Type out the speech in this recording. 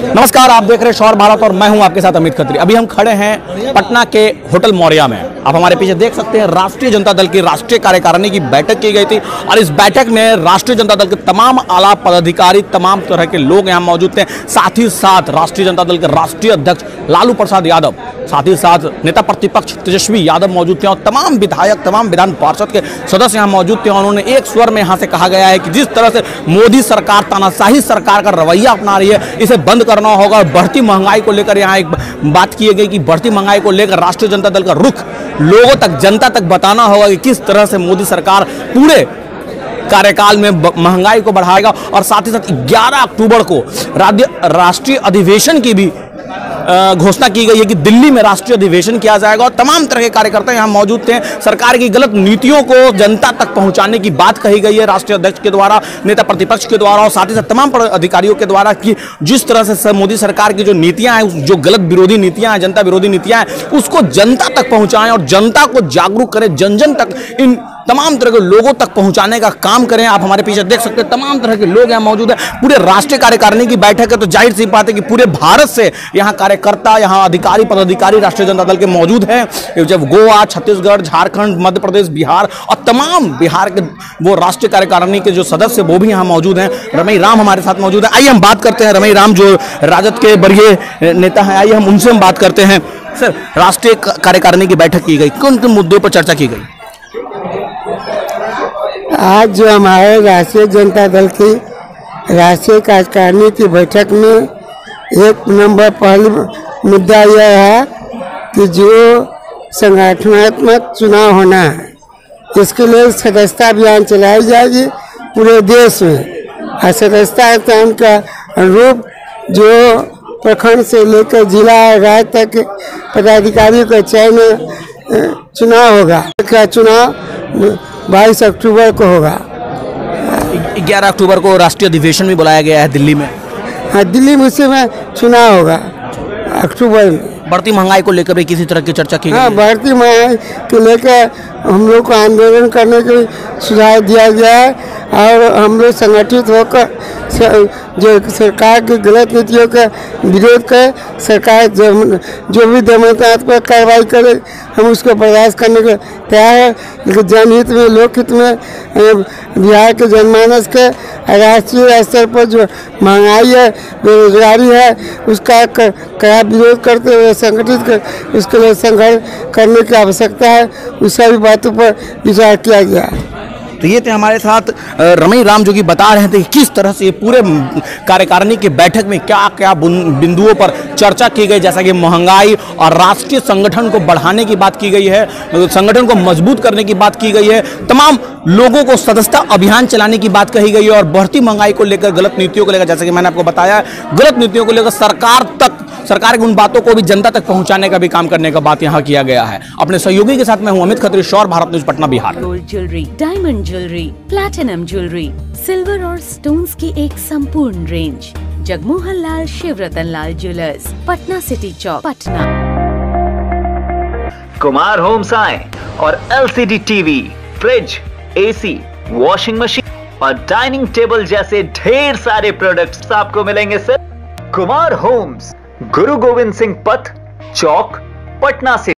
नमस्कार, आप देख रहे हैं शौर भारत और मैं हूं आपके साथ अमित खत्री। अभी हम खड़े हैं पटना के होटल मौर्या में। आप हमारे पीछे देख सकते हैं राष्ट्रीय जनता दल की राष्ट्रीय कार्यकारिणी की बैठक की गई थी और इस बैठक में राष्ट्रीय जनता दल के तमाम आला पदाधिकारी, तमाम तरह के लोग यहां मौजूद थे। साथ ही साथ राष्ट्रीय जनता दल के राष्ट्रीय अध्यक्ष लालू प्रसाद यादव, साथ ही साथ नेता प्रतिपक्ष तेजस्वी यादव मौजूद थे और तमाम विधायक, तमाम विधान पार्षद के सदस्य यहाँ मौजूद थे। उन्होंने एक स्वर में यहाँ से कहा गया है कि जिस तरह से मोदी सरकार तानाशाही सरकार का रवैया अपना रही है, इसे बंद करना होगा। और बढ़ती महंगाई को लेकर यहाँ एक बात की गई कि बढ़ती महंगाई को लेकर राष्ट्रीय जनता दल का रुख लोगों तक, जनता तक बताना होगा कि किस तरह से मोदी सरकार पूरे कार्यकाल में महंगाई को बढ़ाएगा। और साथ ही साथ 11 अक्टूबर को राष्ट्रीय अधिवेशन की भी घोषणा की गई है कि दिल्ली में राष्ट्रीय अधिवेशन किया जाएगा। और तमाम तरह के कार्यकर्ता यहां मौजूद थे। सरकार की गलत नीतियों को जनता तक पहुंचाने की बात कही गई है राष्ट्रीय अध्यक्ष के द्वारा, नेता प्रतिपक्ष के द्वारा और साथ ही साथ तमाम अधिकारियों के द्वारा कि जिस तरह से मोदी सरकार की जो नीतियां हैं, जो गलत विरोधी नीतियां हैं, जनता विरोधी नीतियां हैं, उसको जनता तक पहुंचाएं और जनता को जागरूक करें, जन जन तक इन तमाम तरह के लोगों तक पहुंचाने का काम करें। आप हमारे पीछे देख सकते हैं तमाम तरह के लोग यहाँ मौजूद हैं। पूरे राष्ट्रीय कार्यकारिणी की बैठक है तो जाहिर सी बात है कि पूरे भारत से यहाँ कार्यकर्ता, यहाँ अधिकारी, पदाधिकारी राष्ट्रीय जनता दल के मौजूद हैं। जब गोवा, छत्तीसगढ़, झारखंड, मध्य प्रदेश, बिहार और तमाम बिहार के वो राष्ट्रीय कार्यकारिणी के जो सदस्य वो भी यहाँ मौजूद हैं। रमई राम हमारे साथ मौजूद है। आइए हम बात करते हैं रमई राम जो राजद के वरीय नेता हैं, आइए हम उनसे हम बात करते हैं। सर, राष्ट्रीय कार्यकारिणी की बैठक की गई, किन किन मुद्दों पर चर्चा की गई? आज जो हमारे राष्ट्रीय जनता दल की राष्ट्रीय कार्यकारिणी की बैठक में एक नंबर पहला मुद्दा यह है कि जो संगठनात्मक चुनाव होना है, इसके लिए सदस्यता अभियान चलाई जाएगी पूरे देश में। और सदस्यता अभियान का अनुरूप जो प्रखंड से लेकर जिला और राज्य तक पदाधिकारियों का चयन चुनाव होगा। का चुनाव 22 अक्टूबर को होगा। 11 अक्टूबर को राष्ट्रीय अधिवेशन भी बुलाया गया है दिल्ली में। हाँ, दिल्ली में उसी में चुनाव होगा अक्टूबर में। बढ़ती महंगाई को लेकर भी किसी तरह की चर्चा की गई? हाँ, बढ़ती महंगाई को लेकर हम लोग को आंदोलन करने का सुझाव दिया गया है और हम लोग संगठित होकर जो सरकार की गलत नीतियों का विरोध करें। सरकार जो भी दमनात्मक कार्रवाई करे हम उसको बर्दाश्त करने को तैयार है, लेकिन जनहित में, लोकहित में बिहार के जनमानस के राष्ट्रीय स्तर पर जो महंगाई है, बेरोजगारी है, उसका कड़ा विरोध करते हुए संगठित कर उसके लिए संघर्ष करने की आवश्यकता है। उस सभी बातों पर विचार किया गया है। तो ये थे हमारे साथ रमई राम जो कि बता रहे थे कि किस तरह से पूरे कार्यकारिणी की बैठक में क्या क्या बिंदुओं पर चर्चा की गई, जैसा कि महंगाई और राष्ट्रीय संगठन को बढ़ाने की बात की गई है, संगठन को मजबूत करने की बात की गई है, तमाम लोगों को सदस्यता अभियान चलाने की बात कही गई है और बढ़ती महंगाई को लेकर, गलत नीतियों को लेकर, जैसे कि मैंने आपको बताया, गलत नीतियों को लेकर सरकार की उन बातों को भी जनता तक पहुंचाने का भी काम करने का बात यहाँ किया गया है। अपने सहयोगी के साथ मैं हूं अमित खत्री, शौर Bharat news, Patna, Bihar. Gold jewellery, diamond jewellery, platinum jewellery, silver और स्टोन्स की एक संपूर्ण range. Jagmohan Lal Shivratan Lal jewellers, Patna city Chowk, Patna. Kumar homes आए और LCD TV, fridge, AC, washing machine और डाइनिंग टेबल जैसे ढेर सारे प्रोडक्ट्स आपको मिलेंगे सिर्फ कुमार होम्स, गुरु गोविंद सिंह पथ, चौक, पटना से।